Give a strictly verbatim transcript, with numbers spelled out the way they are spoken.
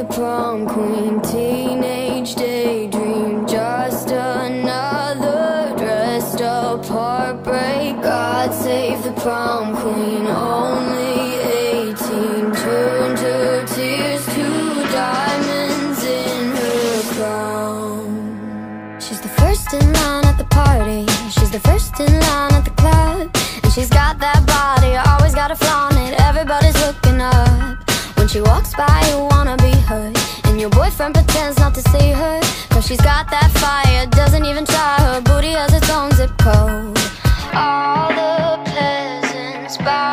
the prom queen, teenage daydream, just another dressed up heartbreak. God save the prom queen, only eighteen, turned her tears to diamonds in her crown. She's the first in line at the party, she's the first in line at the club, and she's got that body, always gotta flaunt it, everybody's looking up. When she walks by, you wanna be her, and your boyfriend pretends not to see her, cause she's got that fire, doesn't even try. Her booty has its own zip code. All the peasants bow